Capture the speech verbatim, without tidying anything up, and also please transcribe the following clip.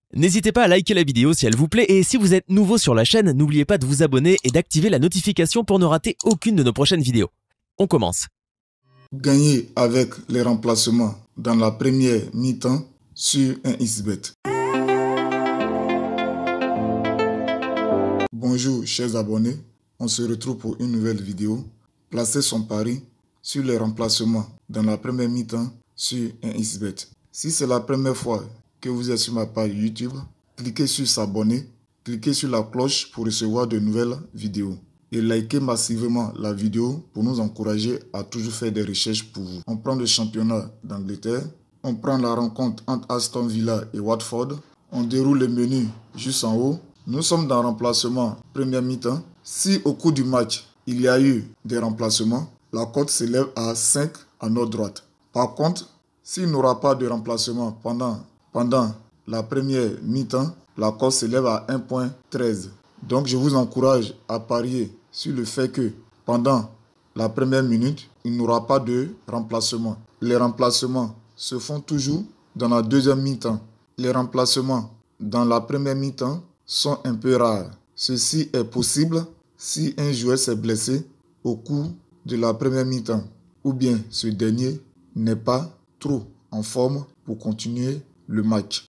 N'hésitez pas à liker la vidéo si elle vous plaît et si vous êtes nouveau sur la chaîne, n'oubliez pas de vous abonner et d'activer la notification pour ne rater aucune de nos prochaines vidéos. On commence. Gagner avec les remplacements dans la première mi-temps sur un X bet. Bonjour chers abonnés, on se retrouve pour une nouvelle vidéo. Placez son pari sur les remplacements dans la première mi-temps sur un X bet. Si c'est la première fois que vous êtes sur ma page YouTube, cliquez sur s'abonner, cliquez sur la cloche pour recevoir de nouvelles vidéos. Et likez massivement la vidéo pour nous encourager à toujours faire des recherches pour vous. On prend le championnat d'Angleterre, on prend la rencontre entre Aston Villa et Watford, on déroule le menu juste en haut. Nous sommes dans remplacement première mi-temps. Si au cours du match, il y a eu des remplacements, la cote s'élève à cinq à notre droite. Par contre, s'il n'y aura pas de remplacement pendant, pendant la première mi-temps, la cote s'élève à un virgule treize. Donc je vous encourage à parier sur le fait que pendant la première minute, il n'y aura pas de remplacement. Les remplacements se font toujours dans la deuxième mi-temps. Les remplacements dans la première mi-temps sont un peu rares. Ceci est possible si un joueur s'est blessé au cours de la première mi-temps ou bien ce dernier n'est pas trop en forme pour continuer le match.